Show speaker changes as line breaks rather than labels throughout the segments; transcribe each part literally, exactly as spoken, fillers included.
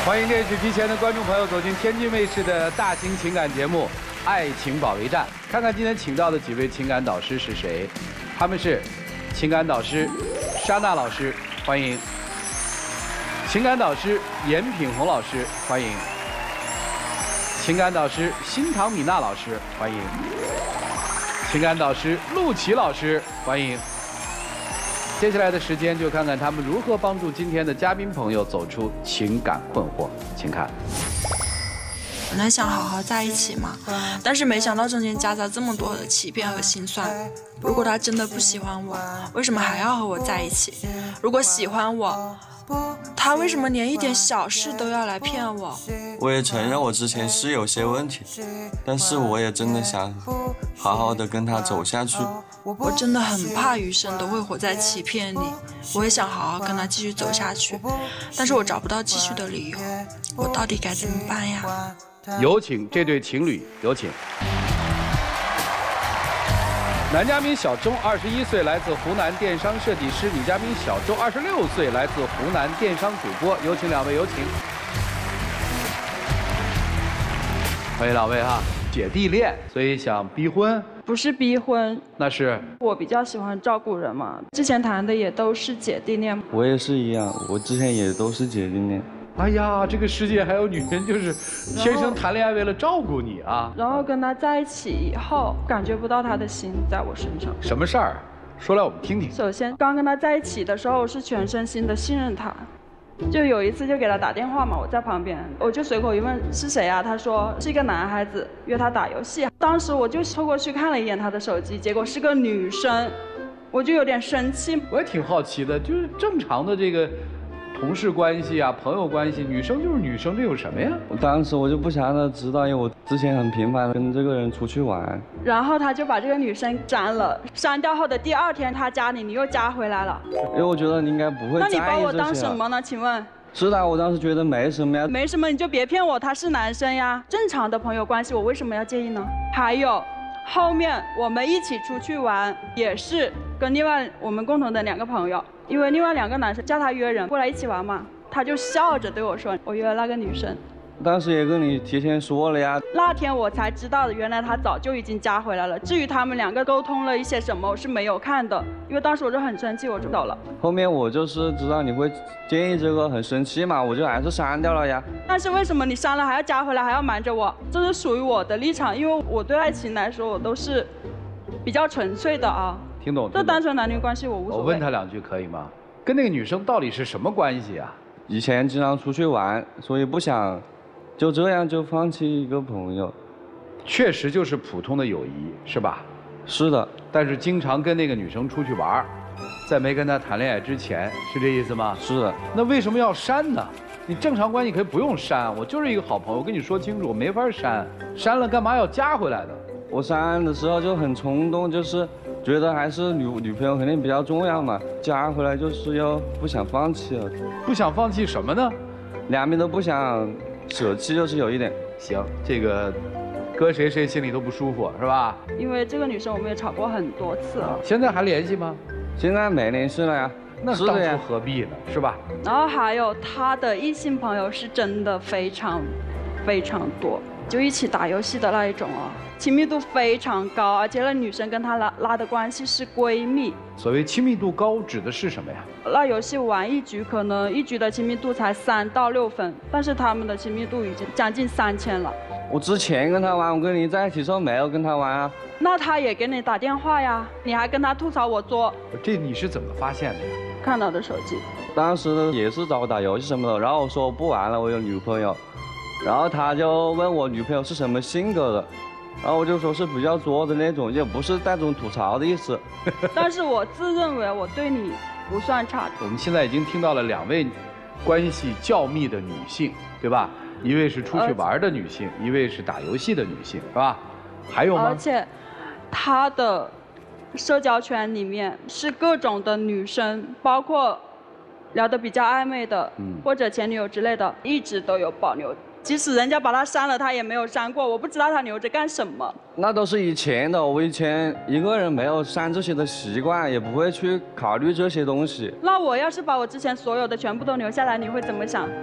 欢迎电视机前的观众朋友走进天津卫视的大型情感节目《爱情保卫战》，看看今天请到的几位情感导师是谁？他们是情感导师莎娜老师，欢迎；情感导师严品红老师，欢迎；情感导师辛唐米娜老师，欢迎；情感导师陆琪老师，欢迎。接下来的时间就看看他们如何帮助今天的嘉宾朋友走出情感困惑，请看。
本来想好好在一起嘛，但是没想到中间夹杂这么多的欺骗和心酸。如果他真的不喜欢我，为什么还要和我在一起？如果喜欢我，他为什么连一点小事都要来骗我？
我也承认我之前是有些问题，但是我也真的想好好的跟他走下去。
我真的很怕余生都会活在欺骗里，我也想好好跟他继续走下去，但是我找不到继续的理由，我到底该怎么办呀？
有请这对情侣，有请。男嘉宾小周，二十一岁，来自湖南，电商设计师；女嘉宾小周，二十六岁，来自湖南，电商主播。有请两位，有请。欢迎两位哈，姐弟恋，所以想逼婚？
不是逼婚，
那是
我比较喜欢照顾人嘛。之前谈的也都是姐弟恋。
我也是一样，我之前也都是姐弟恋。
哎呀，这个世界还有女人就是天生谈恋爱为了照顾你啊。
然后跟他在一起以后，感觉不到他的心在我身上。
什么事儿？说来我们听听。
首先，刚跟他在一起的时候，我是全身心的信任他。就有一次就给他打电话嘛，我在旁边，我就随口一问是谁啊？他说是一个男孩子约他打游戏。当时我就凑过去看了一眼他的手机，结果是个女生，我就有点生气。
我也挺好奇的，就是正常的这个同事关系啊，朋友关系，女生就是女生，这有什么呀？
我当时我就不想让他知道，因为我之前很频繁的跟这个人出去玩。
然后他就把这个女生删了，删掉后的第二天他加你，你又加回来了。
因为我觉得你应该不会在意这些。
那你把我当什么呢？请问？
是的，我当时觉得没什么呀。
没什么你就别骗我，他是男生呀。正常的朋友关系，我为什么要介意呢？还有，后面我们一起出去玩，也是跟另外我们共同的两个朋友，因为另外两个男生叫他约人过来一起玩嘛，他就笑着对我说，我约了那个女生。
当时也跟你提前说了呀。
那天我才知道的，原来他早就已经加回来了。至于他们两个沟通了一些什么，我是没有看的，因为当时我就很生气，我就走了。
后面我就是知道你会介意这个，很生气嘛，我就还是删掉了呀。
但是为什么你删了还要加回来，还要瞒着我？这是属于我的立场，因为我对爱情来说，我都是比较纯粹的啊。
听懂？
这单纯男女关系我无所谓。
我问他两句可以吗？跟那个女生到底是什么关系啊？
以前经常出去玩，所以不想就这样就放弃一个朋友。
确实就是普通的友谊，是吧？
是的。
但是经常跟那个女生出去玩，在没跟她谈恋爱之前，是这意思吗？
是的。
那为什么要删呢？你正常关系可以不用删，我就是一个好朋友，我跟你说清楚，我没法删，删了干嘛要加回来的？
我删的时候就很冲动，就是觉得还是女女朋友肯定比较重要嘛，加回来就是要不想放弃了。
不想放弃什么呢？
两边都不想舍弃，就是有一点。
行，这个搁谁谁心里都不舒服，是吧？
因为这个女生我们也吵过很多次了。
现在还联系吗？
现在没联系了呀。
那当初何必呢？是吧？
然后还有他的异性朋友是真的非常非常多，就一起打游戏的那一种哦，亲密度非常高，而且那女生跟他拉拉的关系是闺蜜。
所谓亲密度高指的是什么呀？
那游戏玩一局，可能一局的亲密度才三到六分，但是他们的亲密度已经将近三千了。
我之前跟他玩，我跟你在一起的时候没有跟他玩啊。
那他也给你打电话呀，你还跟他吐槽我作。
这你是怎么发现的呀？
看到的手机。
当时呢也是找我打游戏什么的，然后我说我不玩了，我有女朋友。然后他就问我女朋友是什么性格的，然后我就说是比较作的那种，也不是带种吐槽的意思。
但是我自认为我对你不算差。
我们现在已经听到了两位关系较密的女性，对吧？一位是出去玩的女性，一位是打游戏的女性，是吧？还有吗？
而且，她的社交圈里面是各种的女生，包括聊得比较暧昧的，嗯、或者前女友之类的，一直都有保留。即使人家把他删了，他也没有删过，我不知道他留着干什么。
那都是以前的，我以前一个人没有删这些的习惯，也不会去考虑这些东西。
那我要是把我之前所有的全部都留下来，你会怎么想？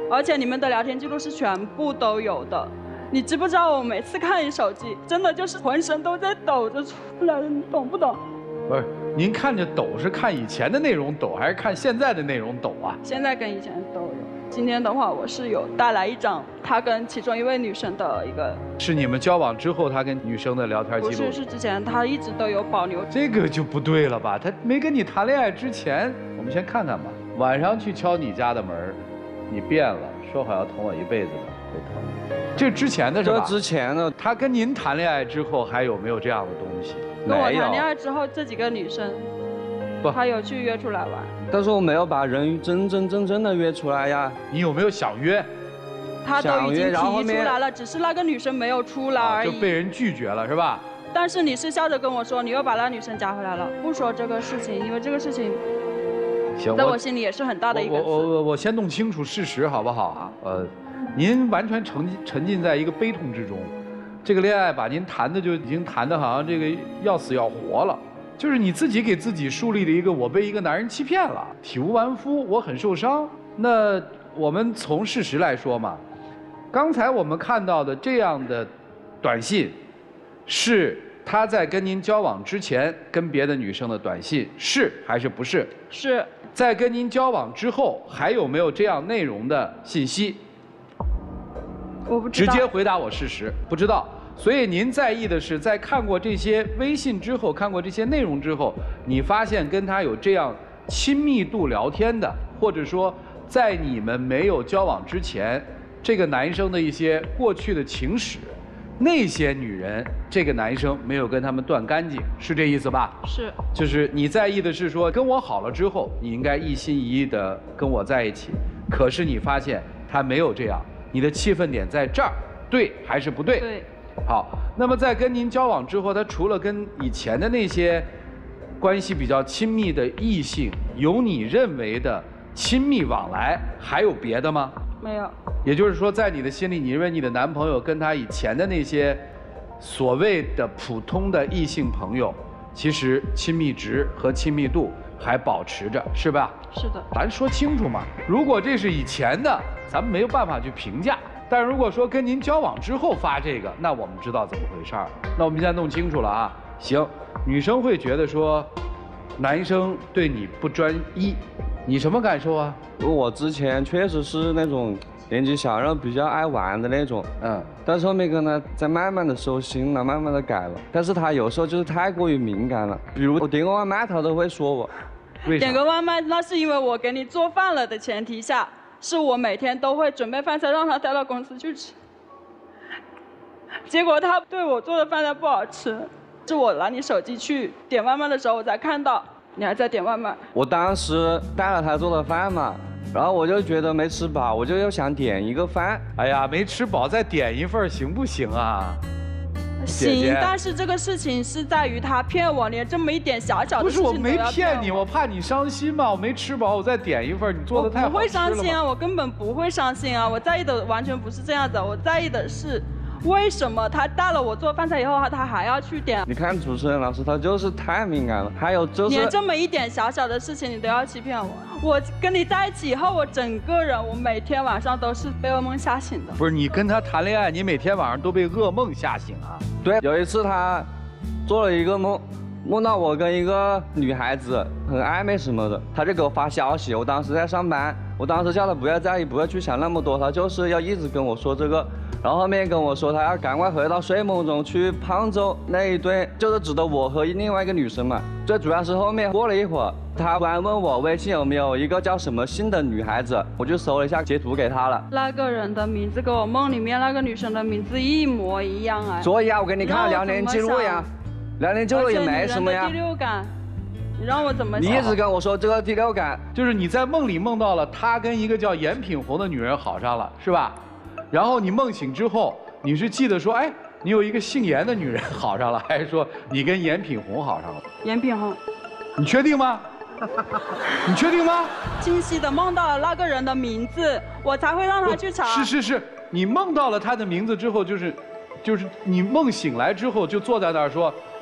而且你们的聊天记录是全部都有的。你知不知道我每次看你手机，真的就是浑身都在抖着出来的，你懂不懂？
不是，您看着抖是看以前的内容抖，还是看现在的内容抖啊？
现在跟以前都有。今天的话，我是有带来一张他跟其中一位女生的一个，
是你们交往之后他跟女生的聊天记录？
不是，是之前他一直都有保留。
这个就不对了吧？他没跟你谈恋爱之前，我们先看看吧。晚上去敲你家的门，你变了，说好要疼我一辈子的，会疼。这之前的是吧？
这之前的，
他跟您谈恋爱之后还有没有这样的东西？
跟我谈恋爱之后，这几个女生，
不，
他有去约出来玩。
但是我没有把人真真正正的约出来呀。
你有没有想约？
他都已经提出来了，只是那个女生没有出来而已。
就被人拒绝了是吧？
但是你是笑着跟我说，你又把那女生加回来了，不说这个事情，因为这个事情，
行，
在我心里也是很大的一个
我我我我先弄清楚事实好不好？好。呃，您完全沉浸沉浸在一个悲痛之中，这个恋爱把您谈的就已经谈的好像这个要死要活了。就是你自己给自己树立了一个我被一个男人欺骗了，体无完肤，我很受伤。那我们从事实来说嘛，刚才我们看到的这样的短信，是他在跟您交往之前跟别的女生的短信，是还是不是？
是。
在跟您交往之后，还有没有这样内容的信息？
我不知道。
直接回答我事实，不知道。所以您在意的是，在看过这些微信之后，看过这些内容之后，你发现跟他有这样亲密度聊天的，或者说在你们没有交往之前，这个男生的一些过去的情史，那些女人，这个男生没有跟他们断干净，是这意思吧？
是。
就是你在意的是说，跟我好了之后，你应该一心一意的跟我在一起，可是你发现他没有这样，你的气愤点在这儿，对还是不对？
对。
好，那么在跟您交往之后，他除了跟以前的那些关系比较亲密的异性有你认为的亲密往来，还有别的吗？
没有。
也就是说，在你的心里，你认为你的男朋友跟他以前的那些所谓的普通的异性朋友，其实亲密值和亲密度还保持着，是吧？
是的。
咱说清楚嘛，如果这是以前的，咱们没有办法去评价。但如果说跟您交往之后发这个，那我们知道怎么回事儿。那我们现在弄清楚了啊。行，女生会觉得说，男生对你不专一，你什么感受啊？
我之前确实是那种年纪小，然后比较爱玩的那种，嗯，但是后面跟他在慢慢的收心了，慢慢的改了。但是他有时候就是太过于敏感了，比如我点个外卖，他都会说我。
为啥？
点个外卖，那是因为我给你做饭了的前提下。是我每天都会准备饭菜让他带到公司去吃，结果他对我做的饭菜不好吃，是我拿你手机去点外卖的时候我才看到你还在点外卖。
我当时带了他做的饭嘛，然后我就觉得没吃饱，我就又想点一个饭。
哎呀，没吃饱再点一份行不行啊？
行，但是这个事情是在于他骗我，连这么一点小小的事情都要骗我。
不是我没骗你，我怕你伤心嘛，我没吃饱，我再点一份，你做的太好吃了。
我不会伤心啊，我根本不会伤心啊，我在意的完全不是这样子，我在意的是为什么他带了我做饭菜以后，他还要去点。
你看主持人老师，他就是太敏感了，还有就是
连这么一点小小的事情你都要欺骗我。我跟你在一起以后，我整个人，我每天晚上都是被噩梦吓醒的。
不是你跟他谈恋爱，你每天晚上都被噩梦吓醒啊？
对，有一次他做了一个梦，梦到我跟一个女孩子很暧昧什么的，他就给我发消息。我当时在上班，我当时叫他不要在意，不要去想那么多，他就是要一直跟我说这个。然后后面跟我说他要赶快回到睡梦中去杭州那一对，就是指的我和另外一个女生嘛。最主要是后面过了一会儿，他突然问我微信有没有一个叫什么姓的女孩子，我就搜了一下，截图给他了。
那个人的名字跟我梦里面那个女生的名字一模一样哎。
所以啊，我给你看聊天记录呀，聊天记录也没什么呀。
第六感，你让我怎么想？
你一直跟我说这个第六感，
就是你在梦里梦到了他跟一个叫严品红的女人好上了，是吧？然后你梦醒之后，你是记得说，哎，你有一个姓严的女人好上了，还是说你跟严品红好上了？
严品红，
你确定吗？你确定吗？
清晰的梦到了那个人的名字，我才会让他去查。
是是是，你梦到了他的名字之后，就是，就是你梦醒来之后就坐在那儿说，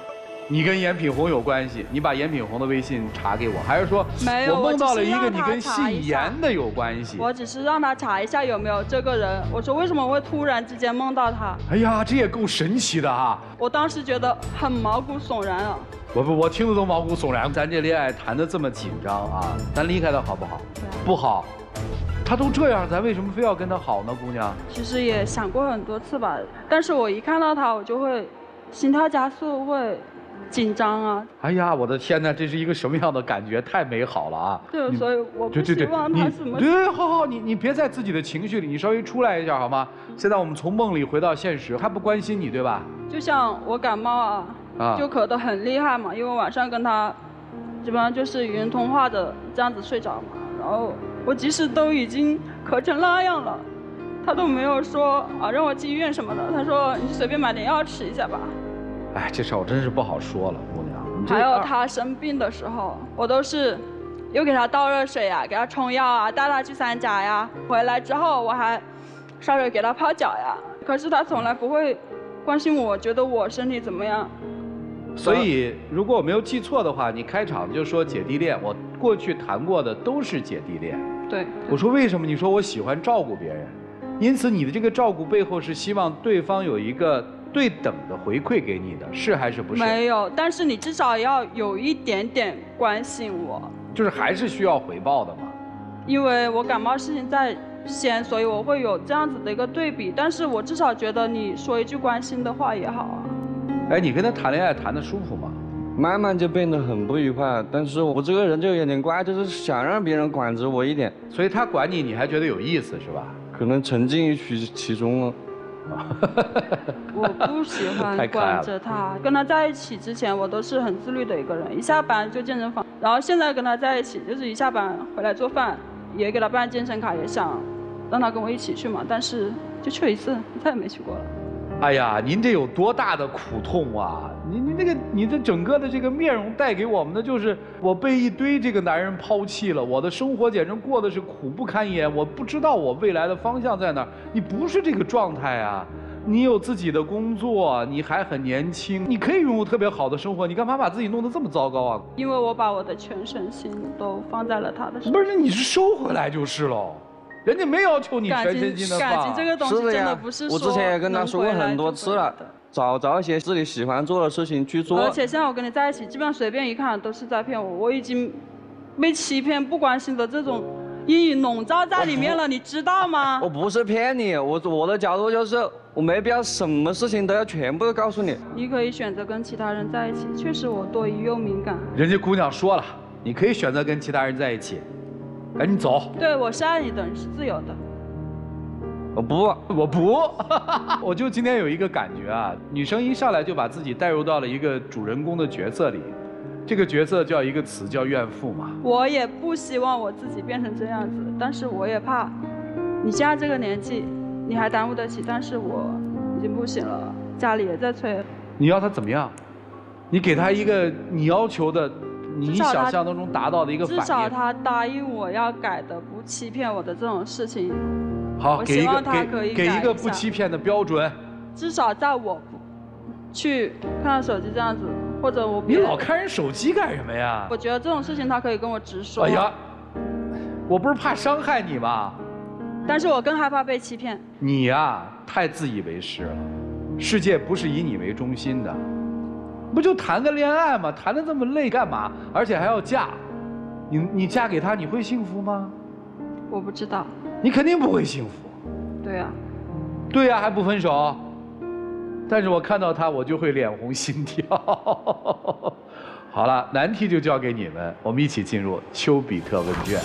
你跟严品红有关系，你把严品红的微信查给我，还是说
没有？
我梦到了一个
我
你跟信妍的有关系？
我只是让他查一下有没有这个人。我说为什么会突然之间梦到他？
哎呀，这也够神奇的哈！
我当时觉得很毛骨悚然啊。
我不，我听着都毛骨悚然。咱这恋爱谈得这么紧张啊，咱离开他好不好？不好。他都这样，咱为什么非要跟他好呢，姑娘？
其实也想过很多次吧，但是我一看到他，我就会心跳加速，会。紧张啊！
哎呀，我的天哪，这是一个什么样的感觉？太美好了啊！
对，所以我不希望他什么。
对对，好好，你你别在自己的情绪里，你稍微出来一下好吗？现在我们从梦里回到现实，他不关心你，对吧？
就像我感冒啊，啊就咳得很厉害嘛，因为晚上跟他基本上就是语音通话的这样子睡着嘛。然后我即使都已经咳成那样了，他都没有说啊让我去医院什么的，他说你随便买点药吃一下吧。
哎，这事儿我真是不好说了，姑娘。
还有他生病的时候，我都是又给他倒热水呀，给他冲药啊，带他去三甲呀。回来之后我还烧水给他泡脚呀。可是他从来不会关心我，觉得我身体怎么样。
所以，如果我没有记错的话，你开场就说姐弟恋，我过去谈过的都是姐弟恋。
对。
我说为什么？你说我喜欢照顾别人，因此你的这个照顾背后是希望对方有一个。对等的回馈给你的是还是不是？
没有，但是你至少要有一点点关心我。
就是还是需要回报的嘛。
因为我感冒事情在先，所以我会有这样子的一个对比。但是我至少觉得你说一句关心的话也好啊。
哎，你跟他谈恋爱谈得舒服吗？
慢慢就变得很不愉快。但是我这个人就有点怪，就是想让别人管着我一点。
所以他管你，你还觉得有意思是吧？
可能沉浸于其其中了。
我不喜欢管着他，跟他在一起之前，我都是很自律的一个人，一下班就健身房。然后现在跟他在一起，就是一下班回来做饭，也给他办健身卡，也想让他跟我一起去嘛，但是就去了一次，再也没去过了。
哎呀，您这有多大的苦痛啊！您您那个你的整个的这个面容带给我们的就是我被一堆这个男人抛弃了，我的生活简直过得是苦不堪言，我不知道我未来的方向在哪儿。你不是这个状态啊！你有自己的工作，你还很年轻，你可以拥有特别好的生活，你干嘛把自己弄得这么糟糕啊？
因为我把我的全身心都放在了他的身上。
不是，你是收回来就是喽。人家没要求你全身心的放。
感情这个东西真的不是说
我之前也跟他说过很多次了，找找一些自己喜欢做的事情去做。
而且现在我跟你在一起，基本上随便一看都是在骗我，我已经被欺骗、不关心的这种阴影笼罩在里面了，你知道吗？
我不是骗你，我我的角度就是我没必要什么事情都要全部都告诉你。
你可以选择跟其他人在一起，确实我多疑又敏感。
人家姑娘说了，你可以选择跟其他人在一起。赶紧走！
对，我是爱你的，你是自由的。
我不，
我不，我就今天有一个感觉啊，女生一上来就把自己带入到了一个主人公的角色里，这个角色叫一个词叫怨妇嘛。
我也不希望我自己变成这样子，但是我也怕，你现在这个年纪，你还担负得起，但是我已经不行了，家里也在催。
你要他怎么样？你给他一个你要求的。你想象当中达到的一个反应，
至少他答应我要改的，不欺骗我的这种事情。
好，给一个
给
给一个不欺骗的标准。
至少在我去看手机这样子，或者我
你老看人手机干什么呀？
我觉得这种事情他可以跟我直说。
哎呀，我不是怕伤害你吗？
但是我更害怕被欺骗。
你呀，太自以为是了，世界不是以你为中心的。不就谈个恋爱吗？谈得这么累干嘛？而且还要嫁，你你嫁给他你会幸福吗？
我不知道。
你肯定不会幸福。
对呀。
对呀，还不分手。但是我看到他，我就会脸红心跳。好了，难题就交给你们，我们一起进入丘比特问卷。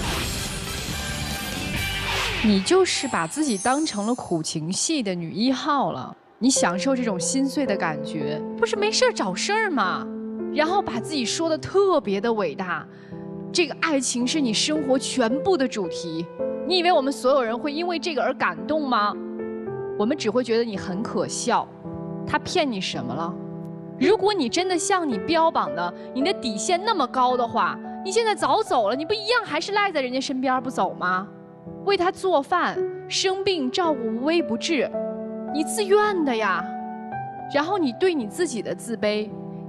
你就是把自己当成了苦情戏的女一号了。你享受这种心碎的感觉，不是没事找事儿吗？然后把自己说的特别的伟大，这个爱情是你生活全部的主题。你以为我们所有人会因为这个而感动吗？我们只会觉得你很可笑。他骗你什么了？如果你真的像你标榜的，你的底线那么高的话，你现在早走了，你不一样还是赖在人家身边不走吗？为他做饭，生病照顾无微不至。你自愿的呀，然后你对你自己的自卑，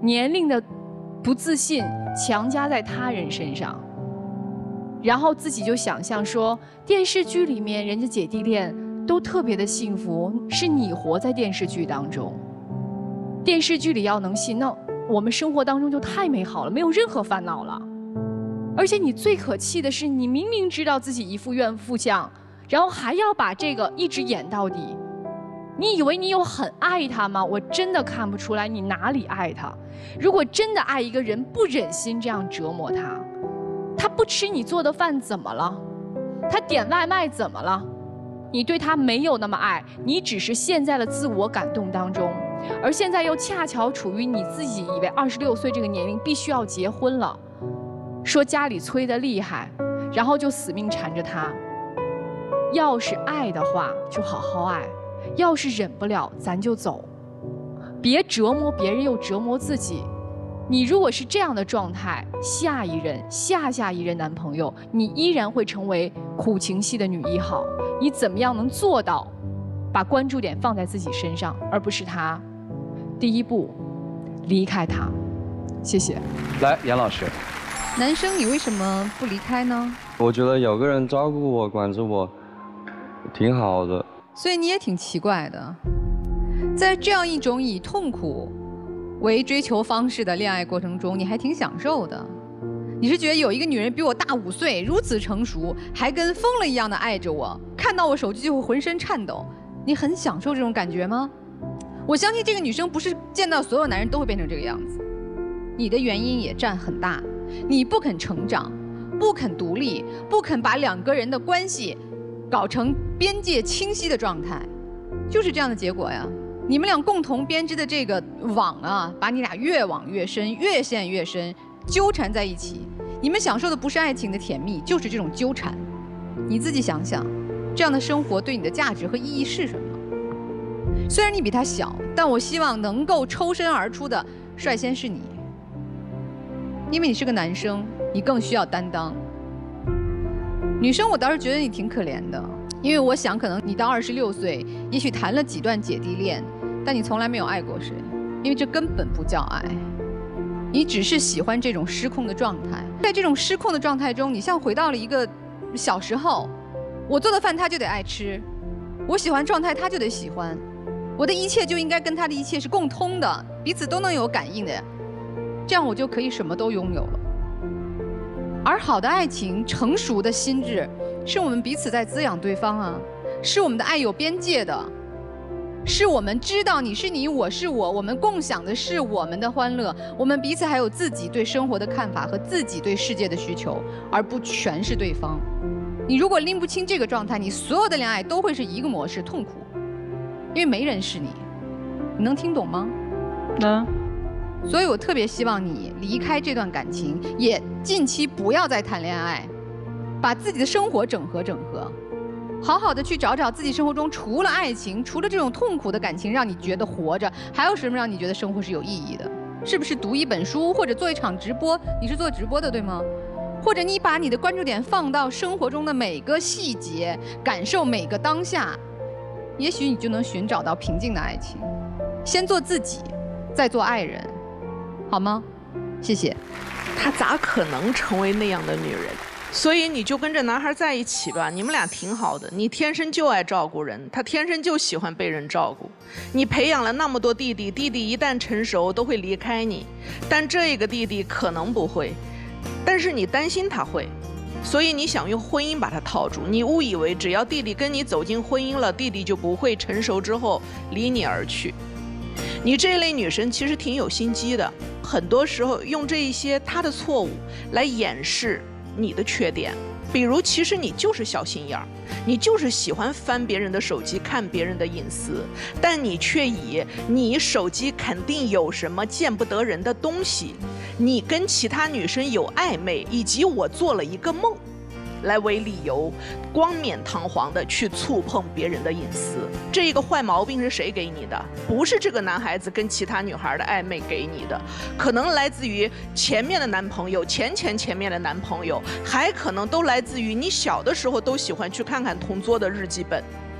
年龄的不自信强加在他人身上，然后自己就想象说，电视剧里面人家姐弟恋都特别的幸福，是你活在电视剧当中。电视剧里要能信，那我们生活当中就太美好了，没有任何烦恼了。而且你最可气的是，你明明知道自己一副怨妇相，然后还要把这个一直演到底。你以为你有很爱他吗？我真的看不出来你哪里爱他。如果真的爱一个人，不忍心这样折磨他，他不吃你做的饭怎么了？他点外卖怎么了？你对他没有那么爱，你只是陷在了自我感动当中，而现在又恰巧处于你自己以为二十六岁这个年龄必须要结婚了，说家里催得厉害，然后就死命缠着他。要是爱的话，就好好爱；要是忍不了，咱就走，别折磨别人又折磨自己。你如果是这样的状态，下一任、下下一任男朋友，你依然会成为苦情戏的女一号。你怎么样能做到把关注点放在自己身上，而不是他？第一步，离开他。谢谢。
来，杨老师，
男生你为什么不离开呢？
我觉得有个人照顾我、管着我，挺好的。
所以你也挺奇怪的，在这样一种以痛苦为追求方式的恋爱过程中，你还挺享受的。你是觉得有一个女人比我大五岁，如此成熟，还跟疯了一样的爱着我，看到我手机就会浑身颤抖，你很享受这种感觉吗？我相信这个女生不是见到所有男人都会变成这个样子，你的原因也占很大。你不肯成长，不肯独立，不肯把两个人的关系搞成边界清晰的状态，就是这样的结果呀。你们俩共同编织的这个网啊，把你俩越网越深，越陷越深，纠缠在一起。你们享受的不是爱情的甜蜜，就是这种纠缠。你自己想想，这样的生活对你的价值和意义是什么？虽然你比他小，但我希望能够抽身而出的率先是你，因为你是个男生，你更需要担当。女生我倒是觉得你挺可怜的，因为我想可能你到二十六岁，也许谈了几段姐弟恋，但你从来没有爱过谁，因为这根本不叫爱。你只是喜欢这种失控的状态，在这种失控的状态中，你像回到了一个小时候，我做的饭他就得爱吃，我喜欢状态他就得喜欢，我的一切就应该跟他的一切是共通的，彼此都能有感应的，这样我就可以什么都拥有了。而好的爱情、成熟的心智，是我们彼此在滋养对方啊，是我们的爱有边界的，是我们知道你是你，我是我，我们共享的是我们的欢乐，我们彼此还有自己对生活的看法和自己对世界的需求，而不全是对方。你如果拎不清这个状态，你所有的恋爱都会是一个模式，痛苦，因为没人是你。你能听懂吗？
能。
所以我特别希望你离开这段感情，也近期不要再谈恋爱，把自己的生活整合整合，好好的去找找自己生活中除了爱情，除了这种痛苦的感情让你觉得活着，还有什么让你觉得生活是有意义的？是不是读一本书，或者做一场直播？你是做直播的对吗？或者你把你的关注点放到生活中的每个细节，感受每个当下，也许你就能寻找到平静的爱情。先做自己，再做爱人，好吗？谢谢。
她咋可能成为那样的女人？所以你就跟这男孩在一起吧，你们俩挺好的。你天生就爱照顾人，他天生就喜欢被人照顾。你培养了那么多弟弟，弟弟一旦成熟都会离开你，但这个弟弟可能不会，但是你担心他会，所以你想用婚姻把他套住。你误以为只要弟弟跟你走进婚姻了，弟弟就不会成熟之后离你而去。你这类女生其实挺有心机的，很多时候用这一些他的错误来掩饰你的缺点，比如其实你就是小心眼儿，你就是喜欢翻别人的手机看别人的隐私，但你却以你手机肯定有什么见不得人的东西，你跟其他女生有暧昧，以及我做了一个梦来为理由，冠冕堂皇的去触碰别人的隐私。这一个坏毛病是谁给你的？不是这个男孩子跟其他女孩的暧昧给你的，可能来自于前面的男朋友，前前前面的男朋友，还可能都来自于你小的时候都喜欢去看看同桌的日记本。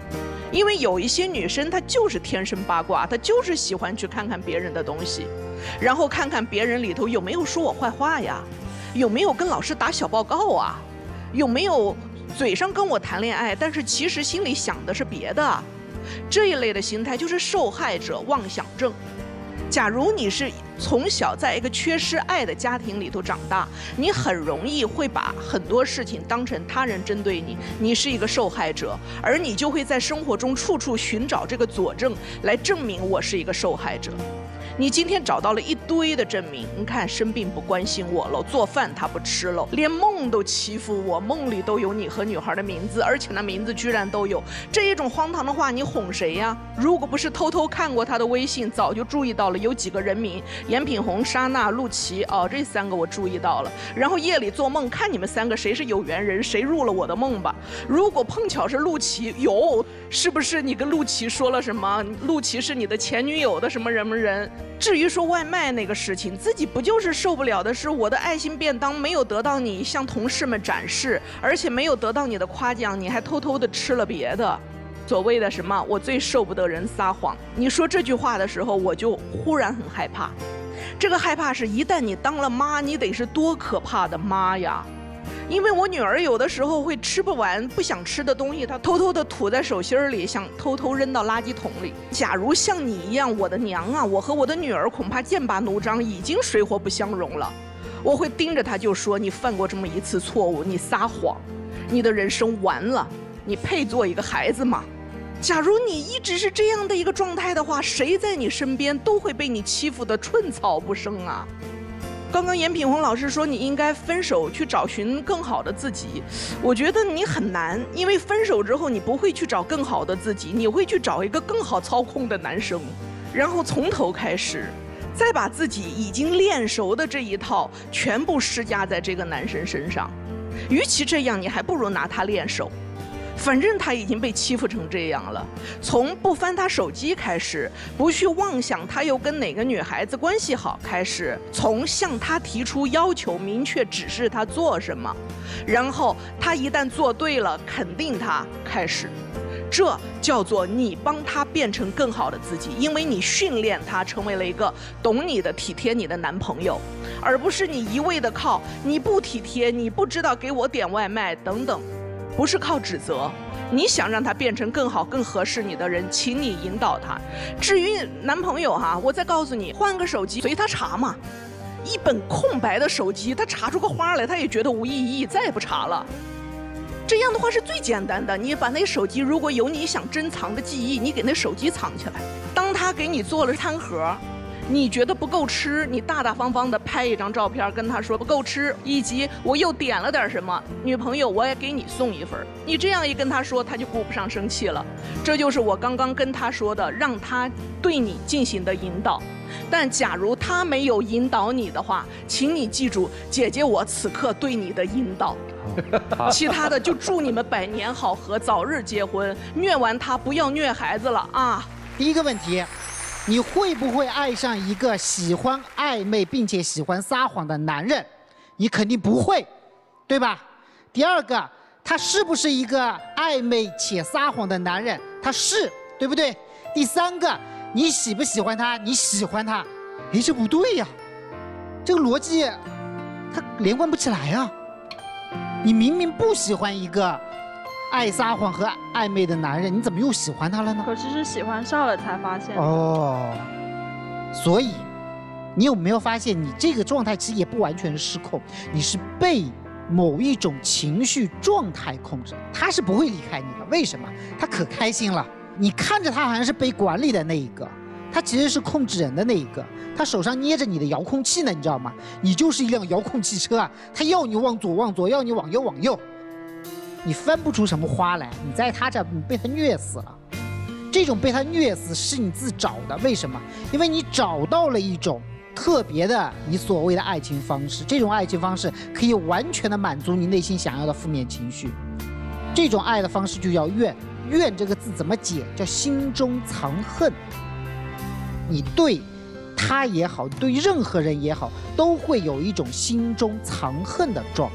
因为有一些女生她就是天生八卦，她就是喜欢去看看别人的东西，然后看看别人里头有没有说我坏话呀，有没有跟老师打小报告啊，有没有嘴上跟我谈恋爱，但是其实心里想的是别的。这一类的心态就是受害者妄想症。假如你是从小在一个缺失爱的家庭里头长大，你很容易会把很多事情当成他人针对你，你是一个受害者，而你就会在生活中处处寻找这个佐证来证明我是一个受害者。你今天找到了一堆的证明，你看生病不关心我了，做饭他不吃了，连梦都欺负我，梦里都有你和女孩的名字，而且那名字居然都有。这一种荒唐的话你哄谁呀？如果不是偷偷看过他的微信，早就注意到了有几个人名，严品宏、莎娜、陆琪，哦，这三个我注意到了。然后夜里做梦看你们三个谁是有缘人，谁入了我的梦吧。如果碰巧是陆琪，有，是不是你跟陆琪说了什么？陆琪是你的前女友的什么什么人？至于说外卖那个事情，自己不就是受不了的是我的爱心便当没有得到你向同事们展示，而且没有得到你的夸奖，你还偷偷的吃了别的。所谓的什么我最受不得人撒谎，你说这句话的时候我就忽然很害怕。这个害怕是一旦你当了妈，你得是多可怕的妈呀。因为我女儿有的时候会吃不完不想吃的东西，她偷偷的吐在手心里，想偷偷扔到垃圾桶里。假如像你一样，我的娘啊，我和我的女儿恐怕剑拔弩张，已经水火不相容了。我会盯着她就说，你犯过这么一次错误，你撒谎，你的人生完了，你配做一个孩子吗？假如你一直是这样的一个状态的话，谁在你身边都会被你欺负得寸草不生啊。刚刚严品宏老师说你应该分手去找寻更好的自己，我觉得你很难，因为分手之后你不会去找更好的自己，你会去找一个更好操控的男生，然后从头开始，再把自己已经练熟的这一套全部施加在这个男生身上。与其这样，你还不如拿他练手。反正他已经被欺负成这样了，从不翻他手机开始，不去妄想他又跟哪个女孩子关系好开始，从向他提出要求，明确指示他做什么，然后他一旦做对了，肯定他开始，这叫做你帮他变成更好的自己，因为你训练他成为了一个懂你的、体贴你的男朋友，而不是你一味的靠你不体贴，你不知道给我点外卖等等。不是靠指责，你想让他变成更好、更合适你的人，请你引导他。至于男朋友哈，我再告诉你，换个手机随他查嘛。一本空白的手机，他查出个花来，他也觉得无意义，再也不查了。这样的话是最简单的。你把那手机如果有你想珍藏的记忆，你给那手机藏起来。当他给你做了餐盒，你觉得不够吃，你大大方方的拍一张照片跟他说不够吃，以及我又点了点什么，女朋友我也给你送一份。你这样一跟他说，他就顾不上生气了。这就是我刚刚跟他说的，让他对你进行的引导。但假如他没有引导你的话，请你记住姐姐我此刻对你的引导。其他的就祝你们百年好合，早日结婚，虐完他不要虐孩子了啊。
第一个问题，你会不会爱上一个喜欢暧昧并且喜欢撒谎的男人？你肯定不会，对吧？第二个，他是不是一个暧昧且撒谎的男人？他是，对不对？第三个，你喜不喜欢他？你喜欢他？哎，这不对呀，这个逻辑它连贯不起来呀。你明明不喜欢一个爱撒谎和暧昧的男人，你怎么又喜欢他了呢？
可是是喜欢上了才发现。
哦，所以你有没有发现，你这个状态其实也不完全是失控，你是被某一种情绪状态控制。他是不会离开你的，为什么？他可开心了。你看着他好像是被管理的那一个，他其实是控制人的那一个。他手上捏着你的遥控器呢，你知道吗？你就是一辆遥控汽车啊，他要你往左往左，要你往右往右。你分不出什么花来，你在他这你被他虐死了。这种被他虐死是你自找的，为什么？因为你找到了一种特别的你所谓的爱情方式，这种爱情方式可以完全的满足你内心想要的负面情绪。这种爱的方式就叫怨。怨这个字怎么解？叫心中藏恨。你对他也好，对任何人也好，都会有一种心中藏恨的状态。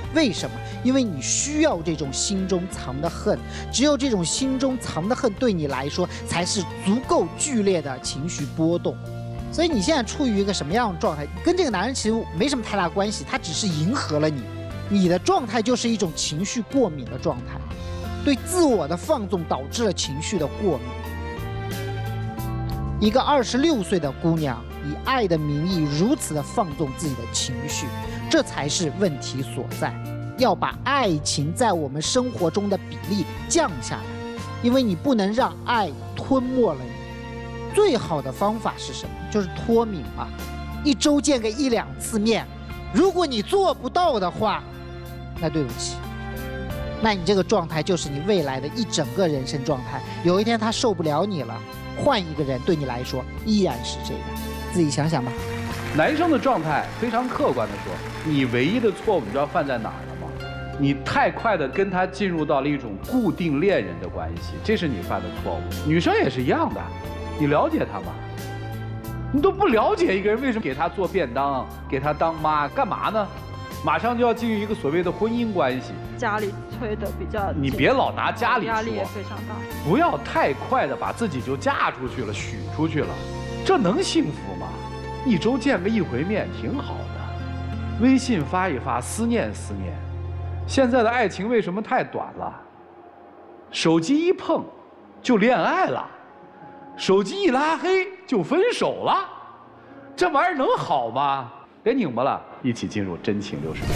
为什么？因为你需要这种心中藏的恨，只有这种心中藏的恨对你来说才是足够剧烈的情绪波动。所以你现在处于一个什么样的状态，跟这个男人其实没什么太大关系，他只是迎合了你。你的状态就是一种情绪过敏的状态，对自我的放纵导致了情绪的过敏。一个二十六岁的姑娘以爱的名义如此的放纵自己的情绪，这才是问题所在。要把爱情在我们生活中的比例降下来，因为你不能让爱吞没了你。最好的方法是什么？就是脱敏嘛，一周见个一两次面。如果你做不到的话，那对不起，那你这个状态就是你未来的一整个人生状态。有一天他受不了你了，换一个人对你来说依然是这样，自己想想吧。
男生的状态非常客观的说，你唯一的错误你知道犯在哪儿了吗？你太快的跟他进入到了一种固定恋人的关系，这是你犯的错误。女生也是一样的，你了解他吗？你都不了解一个人，为什么给他做便当，给他当妈，干嘛呢？马上就要进入一个所谓的婚姻关系，
家里催的比较紧，
你别老拿家里说，
压力也非常大。
不要太快的把自己就嫁出去了，许出去了，这能幸福吗？一周见个一回面挺好的，微信发一发，思念思念。现在的爱情为什么太短了？手机一碰就恋爱了，手机一拉黑就分手了，这玩意儿能好吗？别拧巴了，一起进入真情六十秒。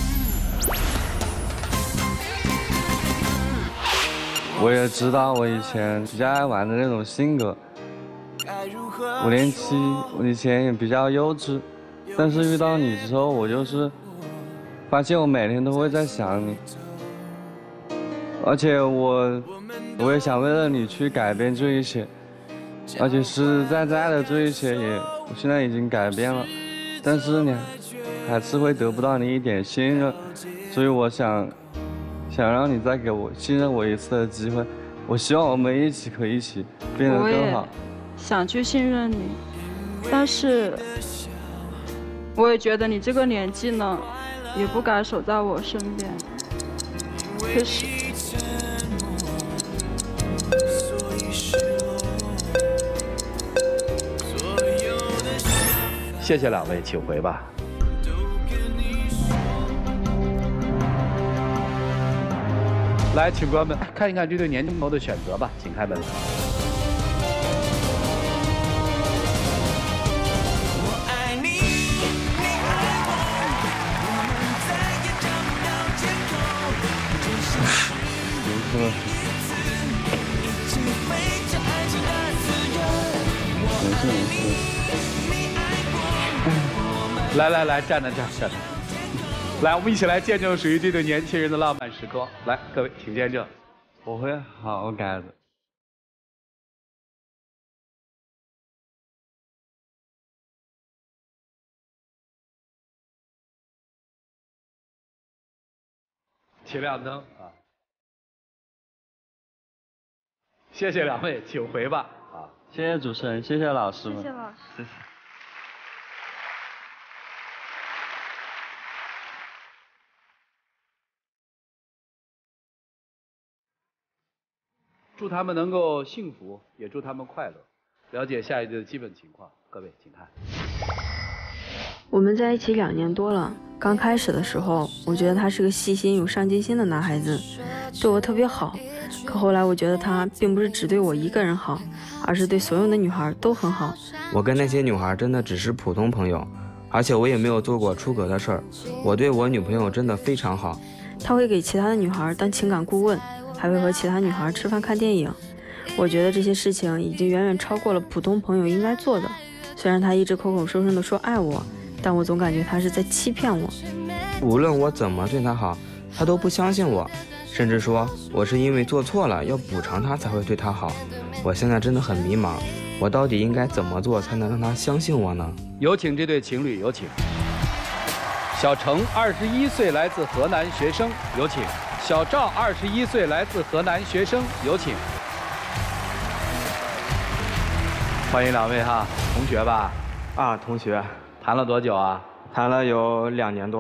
我也知道我以前比较爱玩的那种性格，五年级我以前也比较幼稚，但是遇到你之后，我就是发现我每天都会在想你，而且我我也想为了你去改变这一切，而且实实在在的这一切也我现在已经改变了。但是呢，还是会得不到你一点信任，所以我想，想让你再给我信任我一次的机会。我希望我们一起可以一起变得更好。
想去信任你，但是我也觉得你这个年纪呢，也不该守在我身边。确实。
谢谢两位，请回吧。来，请官们看一看这对年轻朋友的选择吧，请开门。来来来，站着站着站着，来，我们一起来见证属于这对年轻人的浪漫时刻。来，各位，请见证。
我会好好改的。
请亮灯啊！谢谢两位，请回吧。啊，
谢谢主持人，谢谢老师们。
谢谢老师。
谢谢。
祝他们能够幸福，也祝他们快乐。了解下一对的基本情况，各位请看。
我们在一起两年多了，刚开始的时候，我觉得他是个细心有上进心的男孩子，对我特别好。可后来我觉得他并不是只对我一个人好，而是对所有的女孩都很好。
我跟那些女孩真的只是普通朋友，而且我也没有做过出格的事儿。我对我女朋友真的非常好。
他会给其他的女孩当情感顾问，还会和其他女孩吃饭看电影。我觉得这些事情已经远远超过了普通朋友应该做的。虽然他一直口口声声地说爱我，但我总感觉他是在欺骗我。
无论我怎么对他好，他都不相信我，甚至说我是因为做错了要补偿他才会对他好。我现在真的很迷茫，我到底应该怎么做才能让他相信我呢？
有请这对情侣，有请。小程，二十一岁，来自河南学生，有请。小赵，二十一岁，来自河南学生，有请。欢迎两位哈，同学吧？
啊，同学。
谈了多久啊？
谈了有两年多了。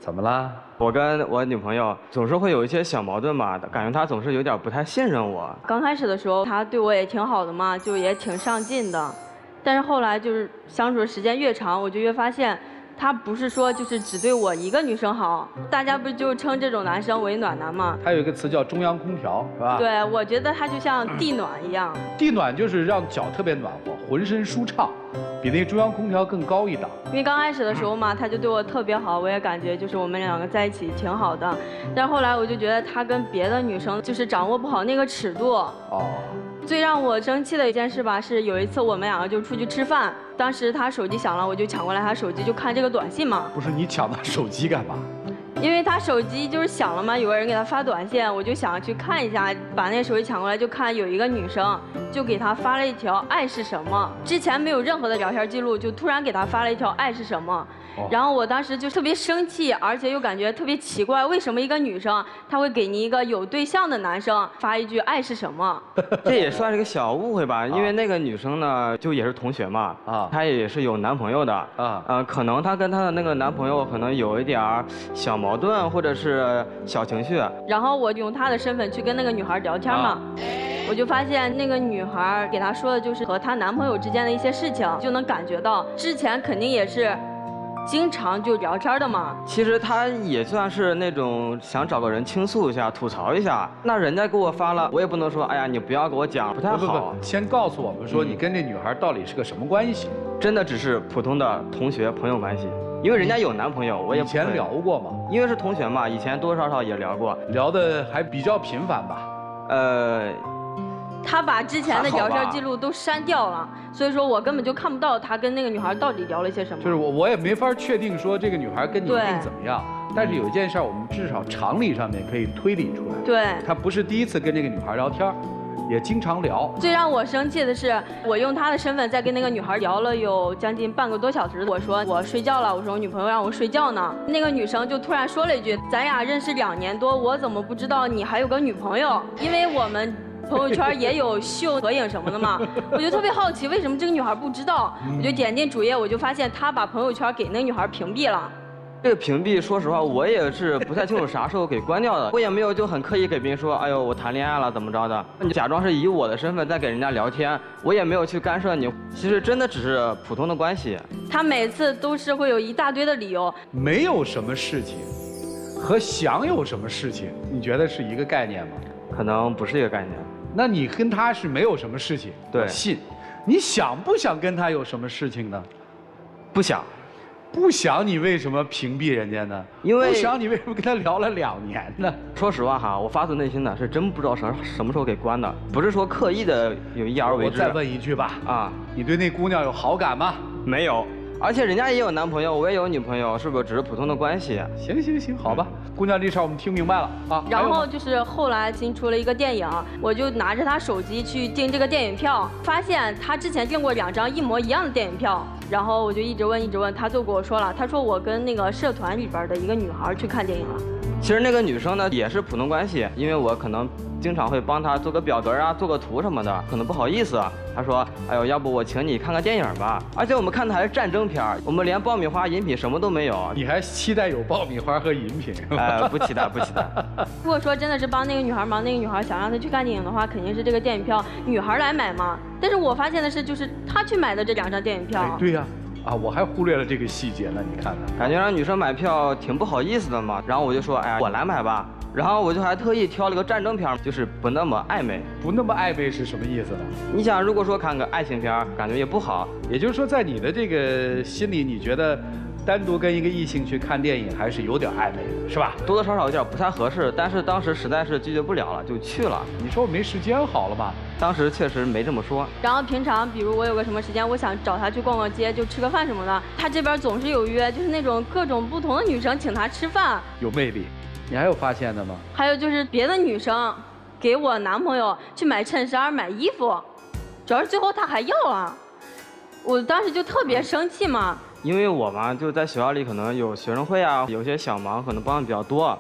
怎么啦？
我跟我女朋友总是会有一些小矛盾嘛，感觉她总是有点不太信任我。
刚开始的时候，他对我也挺好的嘛，就也挺上进的。但是后来就是相处的时间越长，我就越发现，他不是说就是只对我一个女生好。大家不就称这种男生为暖男吗？
还有一个词叫中央空调，是吧？
对，我觉得他就像地暖一样。
地暖就是让脚特别暖和，浑身舒畅，比那中央空调更高一档。
因为刚开始的时候嘛，他就对我特别好，我也感觉就是我们两个在一起挺好的。但是后来我就觉得他跟别的女生就是掌握不好那个尺度。
哦。
最让我生气的一件事吧，是有一次我们两个就出去吃饭，当时他手机响了，我就抢过来他手机就看这个短信嘛。
不是你抢他手机干嘛？
因为他手机就是响了嘛，有个人给他发短信，我就想去看一下，把那手机抢过来就看有一个女生就给他发了一条爱是什么，之前没有任何的聊天记录，就突然给他发了一条爱是什么。然后我当时就特别生气，而且又感觉特别奇怪，为什么一个女生她会给你一个有对象的男生发一句爱是什么？
这也算是个小误会吧，因为那个女生呢，就也是同学嘛，啊，她也是有男朋友的，啊，呃，可能她跟她的那个男朋友可能有一点儿小矛盾或者是小情绪。
然后我用她的身份去跟那个女孩聊天嘛。啊，我就发现那个女孩给她说的就是和她男朋友之间的一些事情，就能感觉到之前肯定也是经常就聊天的嘛。
其实她也算是那种想找个人倾诉一下、吐槽一下。那人家给我发了，我也不能说，哎呀，你不要给我讲，不太好。
不不不，先告诉我们说，你跟这女孩到底是个什么关系？
真的只是普通的同学朋友关系。因为人家有男朋友，我也
以前聊过嘛。
因为是同学嘛，以前多多少少也聊过，
聊的还比较频繁吧。
呃。
他把之前的聊天记录都删掉了，所以说我根本就看不到他跟那个女孩到底聊了些什么。
就是我我也没法确定说这个女孩跟你一定怎么样，但是有一件事我们至少常理上面可以推理出来。
对，
他不是第一次跟这个女孩聊天，也经常聊。
最让我生气的是，我用他的身份在跟那个女孩聊了有将近半个多小时。我说我睡觉了，我说我女朋友让我睡觉呢。那个女生就突然说了一句：“咱俩认识两年多，我怎么不知道你还有个女朋友？因为我们朋友圈也有秀合影什么的嘛。”我就特别好奇，为什么这个女孩不知道？我就点进主页，我就发现她把朋友圈给那个女孩屏蔽了。
这个屏蔽，说实话，我也是不太清楚啥时候给关掉的。我也没有就很刻意给别人说，哎呦，我谈恋爱了怎么着的。你假装是以我的身份在给人家聊天，我也没有去干涉你。其实真的只是普通的关系。
他每次都是会有一大堆的理由。
没有什么事情和想有什么事情，你觉得是一个概念吗？
可能不是一个概念。
那你跟他是没有什么事情，
对，
我信。你想不想跟他有什么事情呢？
不想。
不想，你为什么屏蔽人家呢？
因为
不想，你为什么跟他聊了两年呢？
说实话哈，我发自内心的是真不知道什什么时候给关的，不是说刻意的有意而为之。
我再问一句吧，啊，你对那姑娘有好感吗？
没有，而且人家也有男朋友，我也有女朋友，是不是只是普通的关系？
行行行，好吧，姑娘这事儿我们听明白了啊。
然后就是后来新出了一个电影，我就拿着他手机去订这个电影票，发现他之前订过两张一模一样的电影票。然后我就一直问一直问，他就跟我说了，他说我跟那个社团里边的一个女孩去看电影了。
其实那个女生呢也是普通关系，因为我可能经常会帮她做个表格啊，做个图什么的，可能不好意思。她说，哎呦，要不我请你看个电影吧？而且我们看的还是战争片，我们连爆米花、饮品什么都没有。
你还期待有爆米花和饮品？
哎、呃，不期待，不期待。
如果说真的是帮那个女孩忙，那个女孩想让她去看电影的话，肯定是这个电影票女孩来买嘛。但是我发现的是，就是她去买的这两张电影票。
哎、对呀、啊。啊，我还忽略了这个细节呢，你看看，
感觉让女生买票挺不好意思的嘛。然后我就说，哎呀，我来买吧。然后我就还特意挑了个战争片，就是不那么暧昧。
不那么暧昧是什么意思呢？
你想，如果说看个爱情片，感觉也不好。
也就是说，在你的这个心里，你觉得单独跟一个异性去看电影还是有点暧昧的，是吧？
多多少少有点不太合适，但是当时实在是拒绝不了了，就去了。
你说我没时间好了吧？
当时确实没这么说。
然后平常，比如我有个什么时间，我想找他去逛逛街，就吃个饭什么的，他这边总是有约，就是那种各种不同的女生请他吃饭，
有魅力。你还有发现的吗？
还有就是别的女生给我男朋友去买衬衫、买衣服，主要是最后他还要了，我当时就特别生气嘛。
因为我嘛就在学校里，可能有学生会啊，有些小忙可能帮的比较多。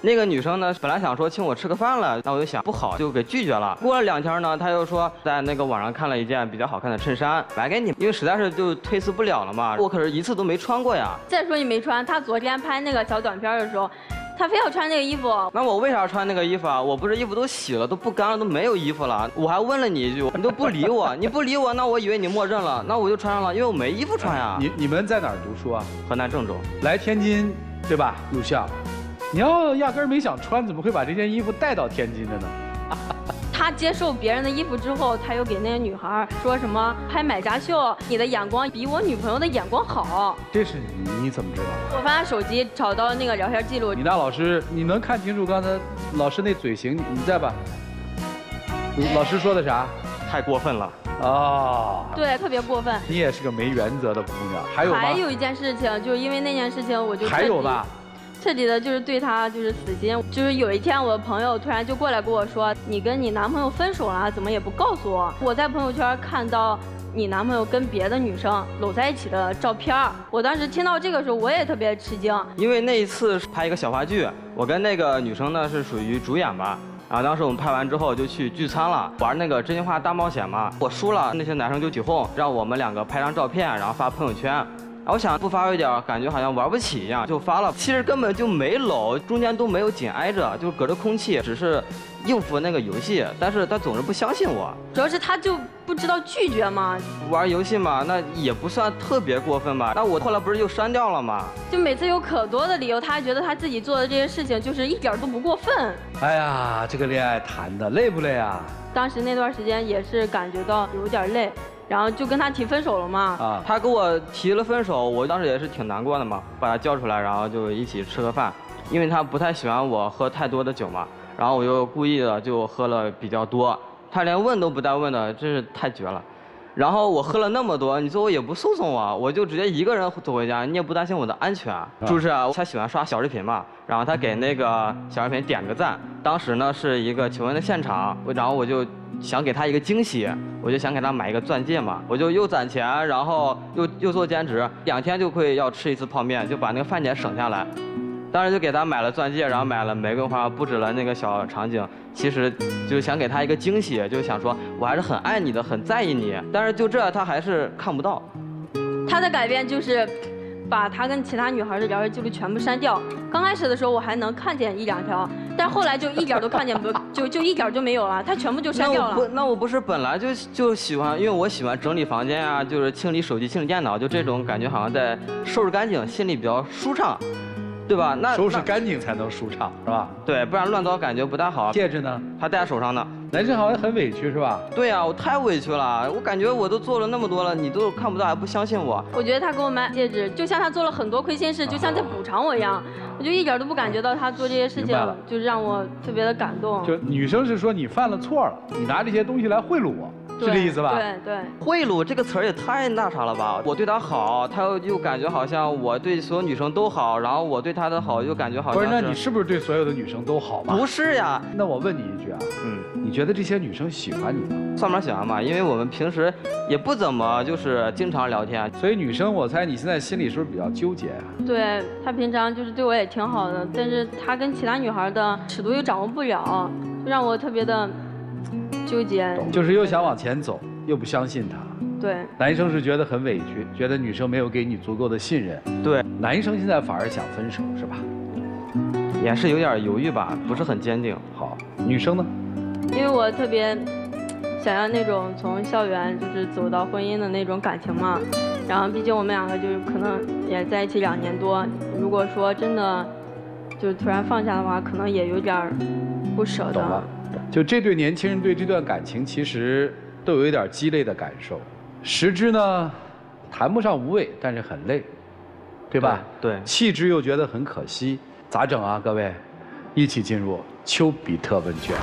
那个女生呢，本来想说请我吃个饭了，那我就想不好，就给拒绝了。过了两天呢，她又说在那个网上看了一件比较好看的衬衫，买给你，因为实在是就推辞不了了嘛。我可是一次都没穿过呀。
再说你没穿，他昨天拍那个小短片的时候，他非要穿那个衣服。
那我为啥穿那个衣服啊？我不是衣服都洗了，都不干了，都没有衣服了。我还问了你一句，你都不理我，你不理我，那我以为你默认了，那我就穿上了，因为我没衣服穿呀。
你你们在哪儿读书啊？
河南郑州。
来天津，对吧？录像。你要压根儿没想穿，怎么会把这件衣服带到天津的呢？
他接受别人的衣服之后，他又给那个女孩说什么拍买家秀，你的眼光比我女朋友的眼光好。
这是你你怎么知道？
我翻他手机找到那个聊天记录。
你那老师，你能看清楚刚才老师那嘴型？你在吧？老师说的啥？
太过分了。
哦。
对，特别过分。
你也是个没原则的姑娘。还有吗？
还有一件事情，就是因为那件事情，我就
还有吧。
彻底的就是对他就是死心，就是有一天我的朋友突然就过来跟我说，你跟你男朋友分手了，怎么也不告诉我。我在朋友圈看到你男朋友跟别的女生搂在一起的照片，我当时听到这个时候我也特别吃惊，
因为那一次拍一个小话剧，我跟那个女生呢是属于主演吧。然后当时我们拍完之后就去聚餐了，玩那个真心话大冒险嘛。我输了，那些男生就起哄，让我们两个拍张照片，然后发朋友圈。我想不发一点，感觉好像玩不起一样，就发了。其实根本就没搂，中间都没有紧挨着，就隔着空气，只是应付那个游戏。但是他总是不相信我，
主要是他就不知道拒绝嘛。
玩游戏嘛，那也不算特别过分吧。那我后来不是又删掉了吗？
就每次有可多的理由，他还觉得他自己做的这些事情就是一点都不过分。
哎呀，这个恋爱谈的累不累啊？
当时那段时间也是感觉到有点累。然后就跟他提分手了嘛。
啊，他跟我提了分手，我当时也是挺难过的嘛，把他叫出来，然后就一起吃个饭。因为他不太喜欢我喝太多的酒嘛，然后我就故意的就喝了比较多，他连问都不带问的，真是太绝了。然后我喝了那么多，你最后也不送送我，我就直接一个人走回家，你也不担心我的安全啊？是不是啊？他喜欢刷小视频嘛，然后他给那个小视频点个赞。当时呢是一个求婚的现场，然后我就想给他一个惊喜，我就想给他买一个钻戒嘛，我就又攒钱，然后又又做兼职，两天就会要吃一次泡面，就把那个饭钱省下来。当时就给他买了钻戒，然后买了玫瑰花，布置了那个小场景，其实就是想给他一个惊喜，就想说我还是很爱你的，很在意你。但是就这他还是看不到。
他的改变就是把他跟其他女孩的聊天记录全部删掉。刚开始的时候我还能看见一两条，但后来就一点都看见不，就就一点就没有了，他全部就删掉了。
那我不，那我不是本来就就喜欢，因为我喜欢整理房间啊，就是清理手机、清理电脑，就这种感觉好像在收拾干净，心里比较舒畅。对吧？那
收拾干净才能舒畅，是吧？
对，不然乱糟感觉不太好。
戒指呢？
还戴在手上呢。
男生好像很委屈，是吧？
对呀、啊，我太委屈了。我感觉我都做了那么多了，你都看不到，还不相信我。
我觉得他给我买戒指，就像他做了很多亏心事，就像在补偿我一样。我就一点都不感觉到他做这些事情，就让我特别的感动。
就女生是说你犯了错了，你拿这些东西来贿赂我。是这意思吧？
对对，
贿赂这个词儿也太那啥了吧！我对他好，他又又感觉好像我对所有女生都好，然后我对他的好又感觉好像
不是。那你是不是对所有的女生都好吧？
不是呀。
那我问你一句啊，嗯，你觉得这些女生喜欢你吗？
算不上喜欢吧，因为我们平时也不怎么就是经常聊天，
所以女生我猜你现在心里是不是比较纠结啊？
对，他平常就是对我也挺好的，但是他跟其他女孩的尺度又掌握不了，就让我特别的纠结。
就是又想往前走。又不相信他，
对，
男生是觉得很委屈，觉得女生没有给你足够的信任，
对，
男生现在反而想分手，是吧？
也是有点犹豫吧，不是很坚定。
好，女生呢？
因为我特别想要那种从校园就是走到婚姻的那种感情嘛，然后毕竟我们两个就是可能也在一起两年多，如果说真的就突然放下的话，可能也有点不舍得。
懂了，就这对年轻人对这段感情其实。都有一点鸡肋的感受，时之呢，谈不上无味，但是很累，对吧？
对，对
弃之又觉得很可惜，咋整啊？各位，一起进入丘比特问卷。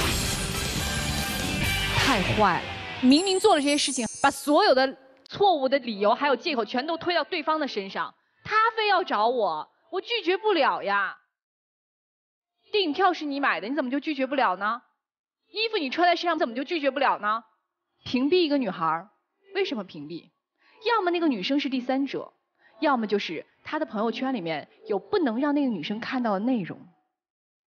太坏了！明明做了这些事情，把所有的错误的理由还有借口全都推到对方的身上，他非要找我，我拒绝不了呀。电影票是你买的，你怎么就拒绝不了呢？衣服你穿在身上，怎么就拒绝不了呢？屏蔽一个女孩，为什么屏蔽？要么那个女生是第三者，要么就是她的朋友圈里面有不能让那个女生看到的内容。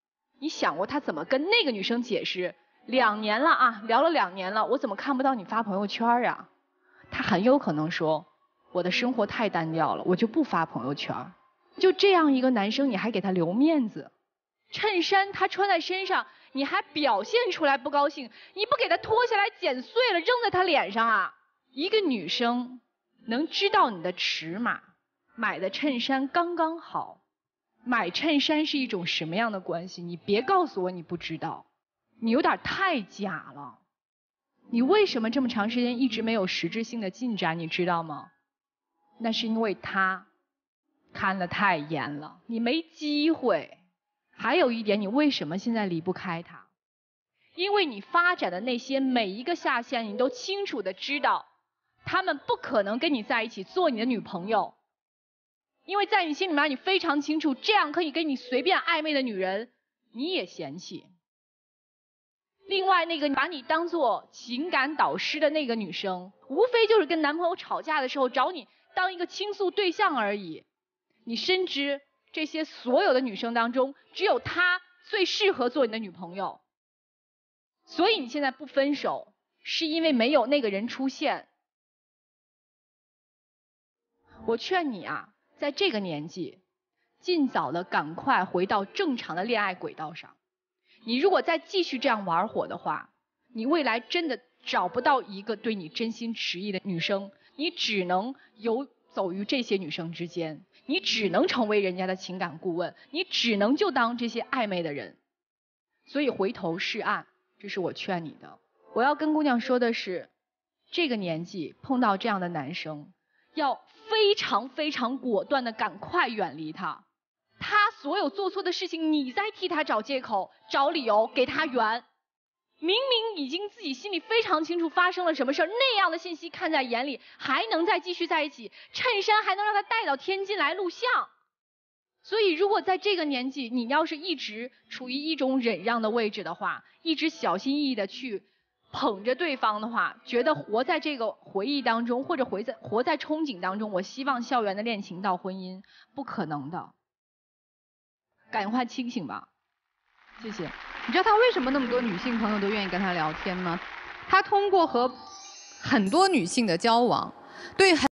你想过他怎么跟那个女生解释？两年了啊，聊了两年了，我怎么看不到你发朋友圈啊？他很有可能说，我的生活太单调了，我就不发朋友圈。就这样一个男生，你还给他留面子？衬衫他穿在身上，你还表现出来不高兴，你不给他脱下来剪碎了扔在他脸上啊？一个女生能知道你的尺码，买的衬衫刚刚好。买衬衫是一种什么样的关系？你别告诉我你不知道，你有点太假了。你为什么这么长时间一直没有实质性的进展，你知道吗？那是因为他看得太严了，你没机会。还有一点，你为什么现在离不开他？因为你发展的那些每一个下线，你都清楚的知道，他们不可能跟你在一起做你的女朋友。因为在你心里面，你非常清楚，这样可以跟你随便暧昧的女人，你也嫌弃。另外，那个把你当做情感导师的那个女生，无非就是跟男朋友吵架的时候找你当一个倾诉对象而已。你深知这些所有的女生当中，只有她最适合做你的女朋友。所以你现在不分手，是因为没有那个人出现。我劝你啊，在这个年纪，尽早的赶快回到正常的恋爱轨道上。你如果再继续这样玩火的话，你未来真的找不到一个对你真心实意的女生，你只能游走于这些女生之间，你只能成为人家的情感顾问，你只能就当这些暧昧的人。所以回头是岸，这是我劝你的。我要跟姑娘说的是，这个年纪碰到这样的男生，要非常非常果断的赶快远离他。他所有做错的事情，你在替他找借口、找理由，给他圆。明明已经自己心里非常清楚发生了什么事儿，那样的信息看在眼里，还能再继续在一起，衬衫还能让他带到天津来录像。所以如果在这个年纪，你要是一直处于一种忍让的位置的话，一直小心翼翼的去捧着对方的话，觉得活在这个回忆当中，或者活在活在憧憬当中，我希望校园的恋情到婚姻，不可能的。赶快清醒吧，谢谢。
你知道他为什么那么多女性朋友都愿意跟他聊天吗？他通过和很多女性的交往，对很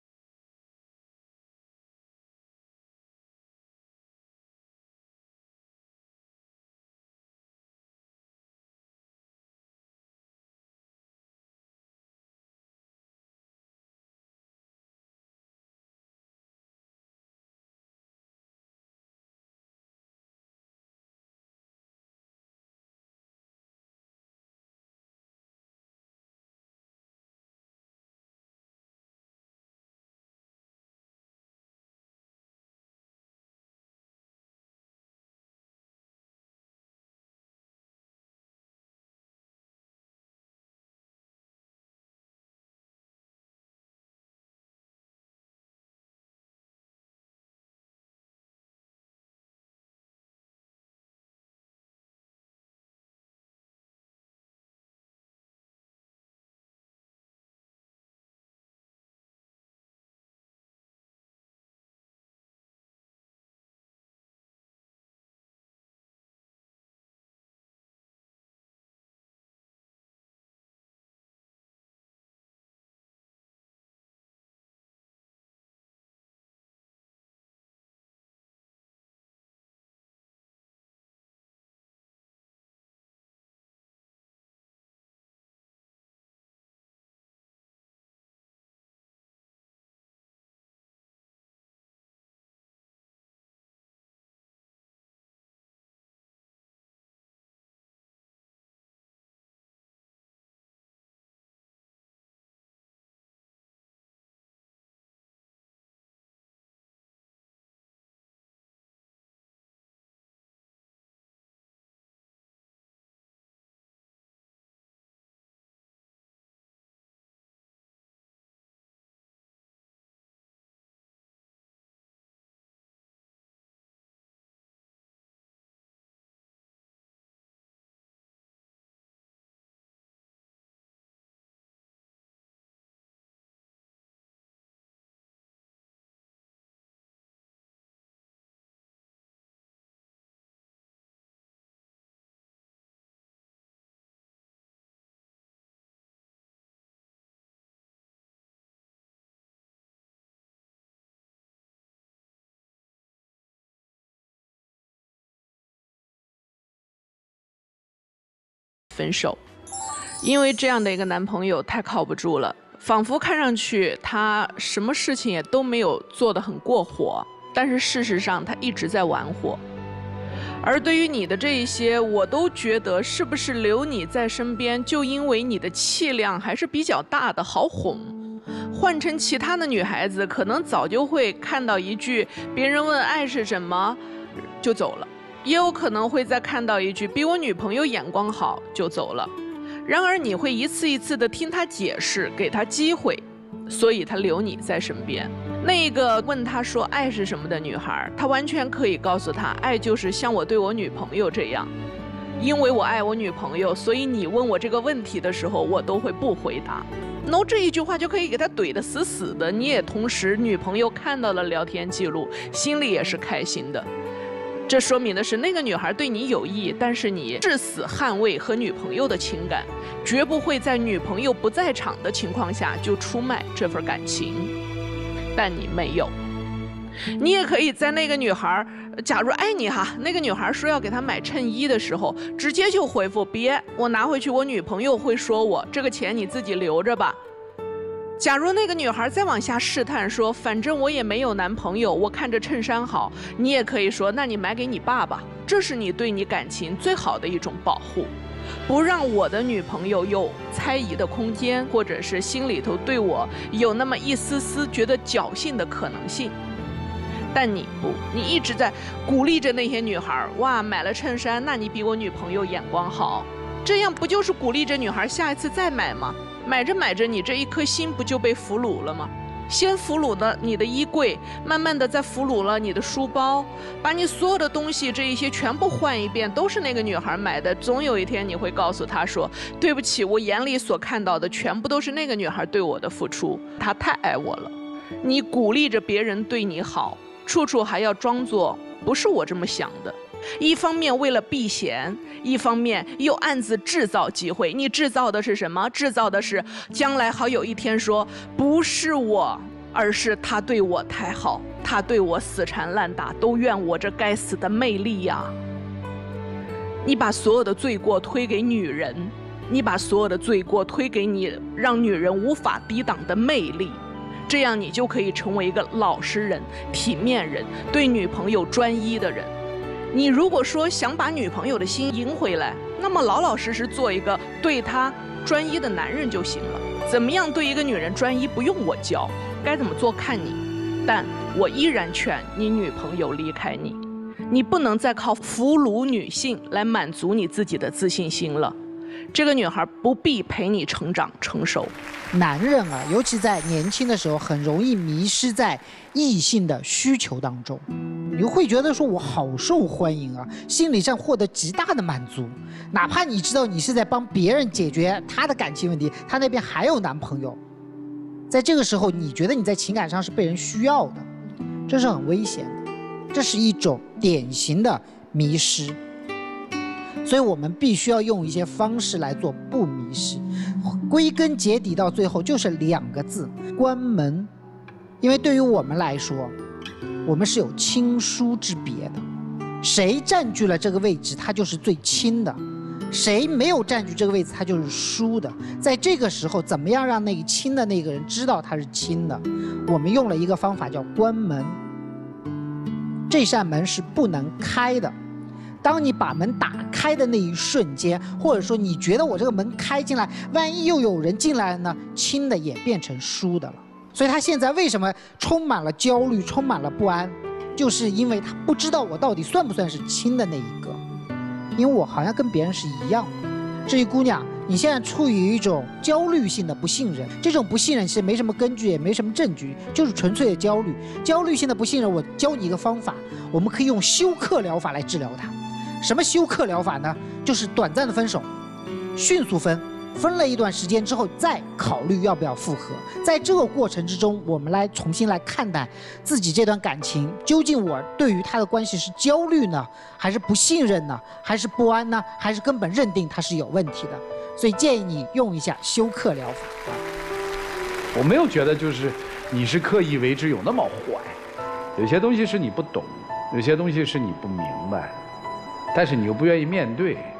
分手，因为这样的一个男朋友太靠不住了，仿佛看上去他什么事情也都没有做得很过火，但是事实上他一直在玩火。而对于你的这一些，我都觉得是不是留你在身边，就因为你的气量还是比较大的，好哄。换成其他的女孩子，可能早就会看到一句别人问爱是什么就走了，也有可能会再看到一句比我女朋友眼光好就走了。然而你会一次一次的听他解释，给他机会，所以他留你在身边。那个问他说爱是什么的女孩，她完全可以告诉他，爱就是像我对我女朋友这样，因为我爱我女朋友，所以你问我这个问题的时候，我都会不回答。然后这一句话就可以给他怼得死死的，你也同时女朋友看到了聊天记录，心里也是开心的。这说明的是那个女孩对你有意，但是你誓死捍卫和女朋友的情感，绝不会在女朋友不在场的情况下就出卖这份感情。但你没有，你也可以在那个女孩假如爱你哈，那个女孩说要给她买衬衣的时候，直接就回复别，我拿回去我女朋友会说我，这个钱你自己留着吧。假如那个女孩再往下试探说，反正我也没有男朋友，我看着衬衫好，你也可以说那你买给你爸爸，这是你对你感情最好的一种保护，不让我的女朋友有猜疑的空间，或者是心里头对我有那么一丝丝觉得侥幸的可能性。但你不，你一直在鼓励着那些女孩，哇，买了衬衫，那你比我女朋友眼光好，这样不就是鼓励着女孩下一次再买吗？买着买着，你这一颗心不就被俘虏了吗？先俘虏了你的衣柜，慢慢的再俘虏了你的书包，把你所有的东西这一些全部换一遍，都是那个女孩买的。总有一天你会告诉她说，对不起，我眼里所看到的全部都是那个女孩对我的付出，她太爱我了。你鼓励着别人对你好，处处还要装作不是我这么想的，一方面为了避嫌，一方面又暗自制造机会。你制造的是什么？制造的是将来好有一天说不是我，而是他对我太好，他对我死缠烂打，都怨我这该死的魅力呀。你把所有的罪过推给女人，你把所有的罪过推给你让女人无法抵挡的魅力，这样你就可以成为一个老实人、体面人，对女朋友专一的人。你如果说想把女朋友的心赢回来，那么老老实实做一个对她专一的男人就行了。怎么样对一个女人专一，不用我教，该怎么做看你。但我依然劝你女朋友离开你，你不能再靠俘虏女性来满足你自己的自信心了。这个女孩不必陪你成长成熟。
男人啊，尤其在年轻的时候，很容易迷失在异性的需求当中。你会觉得说我好受欢迎啊，心理上获得极大的满足，哪怕你知道你是在帮别人解决他的感情问题，他那边还有男朋友，在这个时候你觉得你在情感上是被人需要的，这是很危险的，这是一种典型的迷失。所以我们必须要用一些方式来做不迷失，归根结底到最后就是两个字：关门。因为对于我们来说，我们是有亲疏之别的，谁占据了这个位置，他就是最亲的；谁没有占据这个位置，他就是疏的。在这个时候，怎么样让那个亲的那个人知道他是亲的？我们用了一个方法叫关门。这扇门是不能开的。当你把门打开的那一瞬间，或者说你觉得我这个门开进来，万一又有人进来了呢？亲的也变成疏的了。所以他现在为什么充满了焦虑，充满了不安，就是因为他不知道我到底算不算是亲的那一个，因为我好像跟别人是一样的。这一姑娘，你现在处于一种焦虑性的不信任，这种不信任是没什么根据，也没什么证据，就是纯粹的焦虑。焦虑性的不信任，我教你一个方法，我们可以用休克疗法来治疗它。什么休克疗法呢？就是短暂的分手，迅速分，分了一段时间之后再考虑要不要复合。在这个过程之中，我们来重新来看待自己这段感情，究竟我对于他的关系是焦虑呢，还是不信任呢，还是不安呢，还是根本认定他是有问题的？所以建议你用一下休克疗法。
我没有觉得就是你是刻意为之有那么坏，有些东西是你不懂，有些东西是你不明白，但是你又不愿意面对，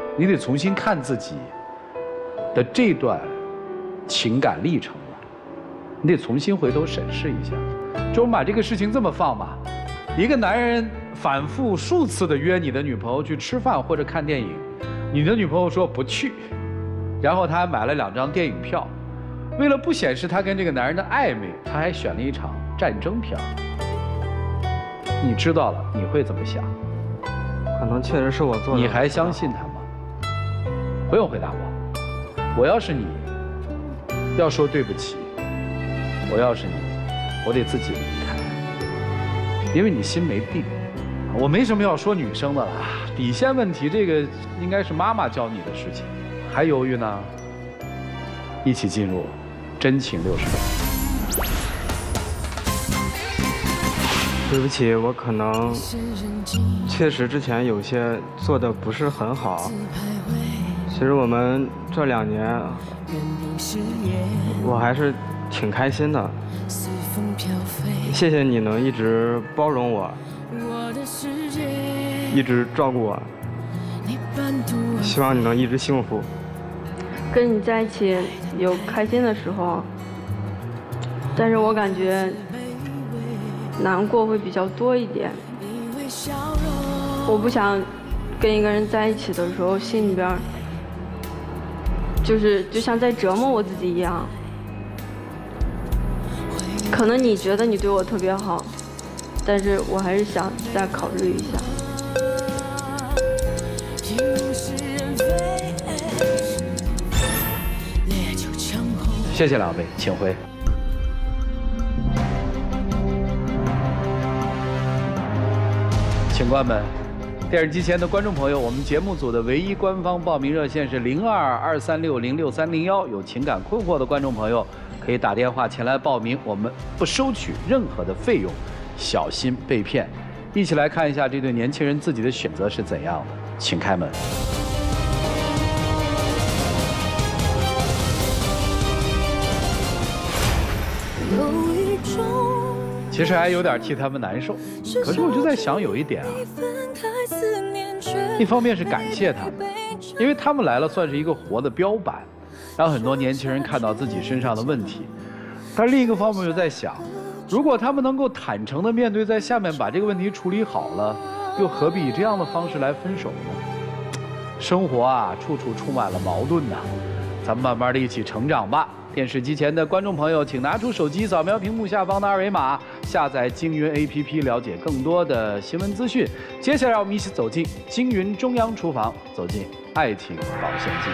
你得重新看自己的这段情感历程了，你得重新回头审视一下。就我们把这个事情这么放吧，一个男人反复数次的约你的女朋友去吃饭或者看电影，你的女朋友说不去，然后他还买了两张电影票，为了不显示他跟这个男人的暧昧，他还选了一场战争片。你知道了，你会怎么想？
可能确实是我做的。
你还相信他吗？不用回答我。我要是你，要说对不起。我要是你，我得自己离开，因为你心没病。我没什么要说女生的了，底线问题这个应该是妈妈教你的事情。还犹豫呢？一起进入真情六十分。
对不起，我可能确实之前有些做的不是很好。其实我们这两年，我还是挺开心的。谢谢你能一直包容我，一直照顾我。希望你能一直幸福。
跟你在一起有开心的时候，但是我感觉难过会比较多一点。我不想跟一个人在一起的时候，心里边就是就像在折磨我自己一样。可能你觉得你对我特别好，但是我还是想再考虑一下。
谢谢两位，请回。警官们，电视机前的观众朋友，我们节目组的唯一官方报名热线是零二二三六零六三零幺，有情感困惑的观众朋友可以打电话前来报名，我们不收取任何的费用，小心被骗。一起来看一下这对年轻人自己的选择是怎样的，请开门。其实还有点替他们难受，可是我就在想，有一点啊，一方面是感谢他们，因为他们来了算是一个活的标板，让很多年轻人看到自己身上的问题。但另一个方面又在想，如果他们能够坦诚地面对，在下面把这个问题处理好了，又何必以这样的方式来分手呢？生活啊，处处充满了矛盾呐，咱们慢慢的一起成长吧。电视机前的观众朋友，请拿出手机，扫描屏幕下方的二维码，下载京云 A P P， 了解更多的新闻资讯。接下来，让我们一起走进京云中央厨房，走进爱情保鲜镜。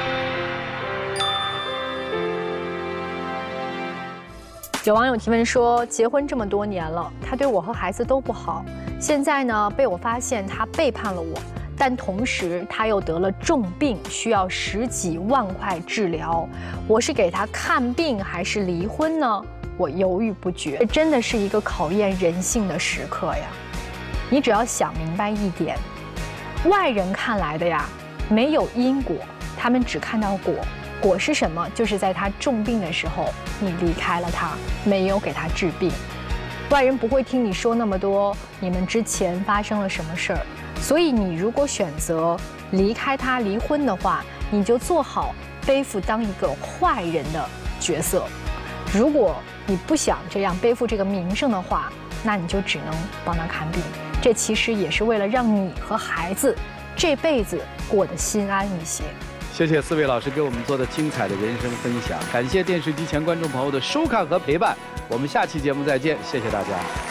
有网友提问说，结婚这么多年了，他对我和孩子都不好，现在呢被我发现他背叛了我。但同时他又得了重病，需要十几万块治疗。我是给他看病还是离婚呢？我犹豫不决。这真的是一个考验人性的时刻呀！你只要想明白一点，外人看来的呀，没有因果，他们只看到果。果是什么？就是在他重病的时候，你离开了他，没有给他治病。外人不会听你说那么多，你们之前发生了什么事儿。所以你如果选择离开他、离婚的话，你就做好背负当一个坏人的角色。如果你不想这样背负这个名声的话，那你就只能帮他看病。这其实也是为了让你和孩子这辈子过得心安一些。
谢谢四位老师给我们做的精彩的人生分享，感谢电视机前观众朋友的收看和陪伴，我们下期节目再见，谢谢大家。